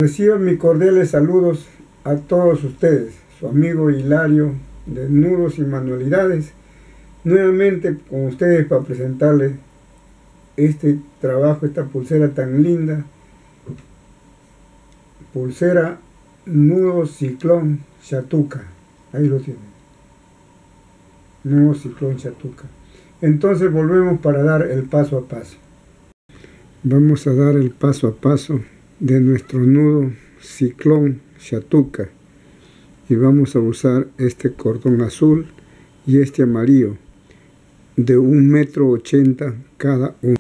Reciban mis cordiales saludos a todos ustedes, su amigo Hilario de Nudos y Manualidades, nuevamente con ustedes para presentarles este trabajo, esta pulsera tan linda, pulsera nudo ciclón chatuca. Ahí lo tienen, nudo ciclón chatuca. Entonces volvemos para dar el paso a paso. Vamos a dar el paso a paso de nuestro nudo ciclón chatuca y vamos a usar este cordón azul y este amarillo de 1,80 m cada uno.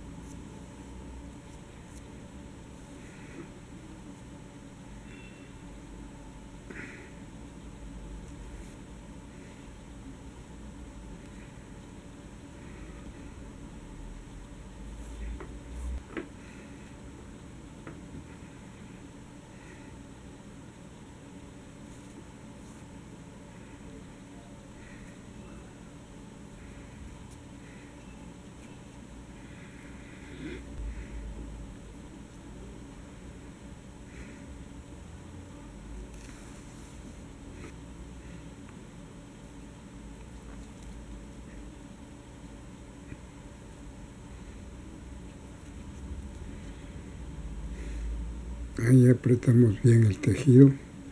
Ahí apretamos bien el tejido.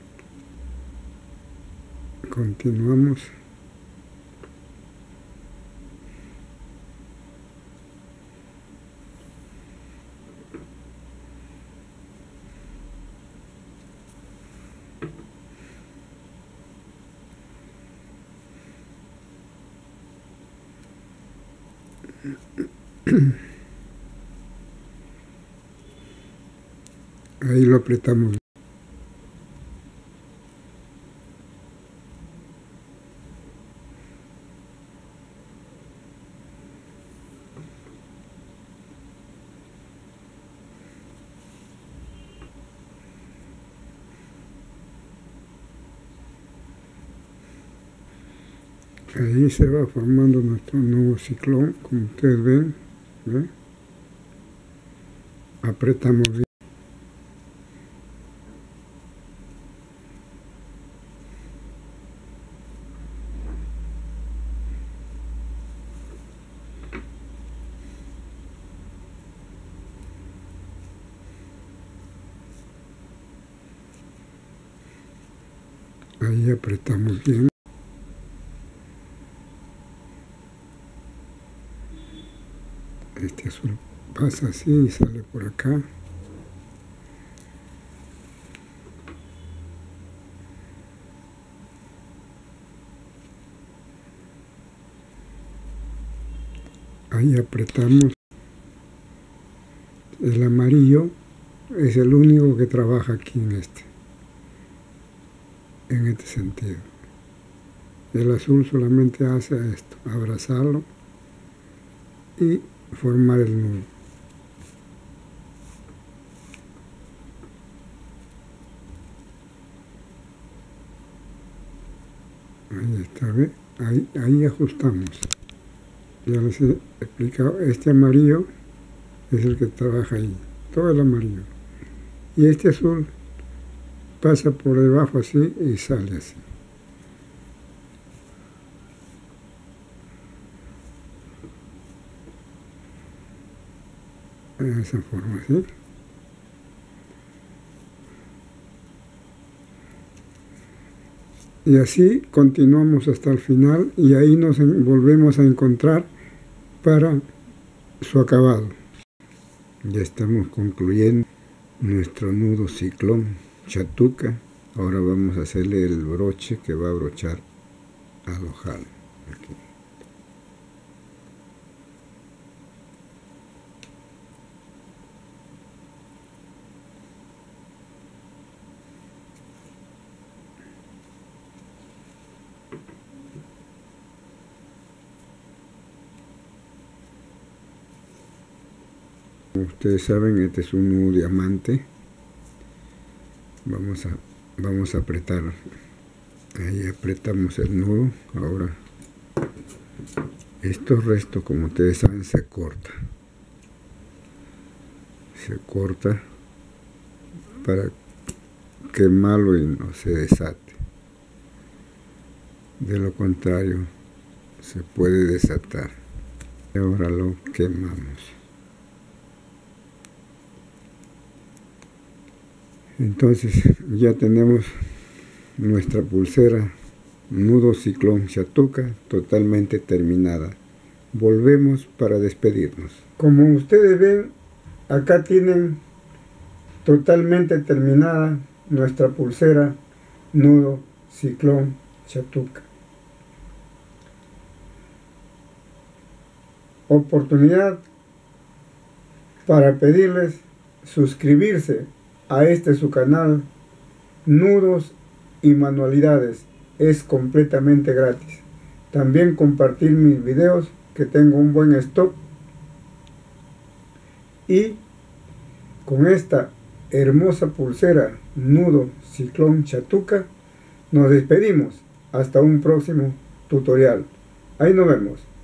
Continuamos. Ahí lo apretamos. Ahí se va formando nuestro nuevo ciclón, como ustedes ven. ¿Ve? Apretamos bien. Ahí apretamos bien. Este azul pasa así y sale por acá. Ahí apretamos. El amarillo es el único que trabaja aquí en este sentido. El azul solamente hace esto, abrazarlo y formar el nudo. Ahí está, ¿ve? Ahí ajustamos. Ya les he explicado, este amarillo es el que trabaja ahí, todo el amarillo. Y este azul pasa por debajo así y sale así. De esa forma, ¿sí? Y así continuamos hasta el final y ahí nos volvemos a encontrar para su acabado. Ya estamos concluyendo nuestro nudo ciclón chatuca. Ahora vamos a hacerle el broche que va a brochar al ojal. Aquí. Como ustedes saben, este es un nudo diamante. Vamos a apretar. Ahí apretamos el nudo. Ahora estos restos, como ustedes saben, se corta para quemarlo y no se desate. De lo contrario, se puede desatar. Y ahora lo quemamos. Entonces ya tenemos nuestra pulsera nudo ciclón Shatuka totalmente terminada. Volvemos para despedirnos. Como ustedes ven, acá tienen totalmente terminada nuestra pulsera nudo ciclón Shatuka. Oportunidad para pedirles suscribirse a su canal Nudos y Manualidades. Es completamente gratis. También compartir mis videos, que tengo un buen stock. Y con esta hermosa pulsera nudo ciclón Shatuka nos despedimos hasta un próximo tutorial. Ahí nos vemos.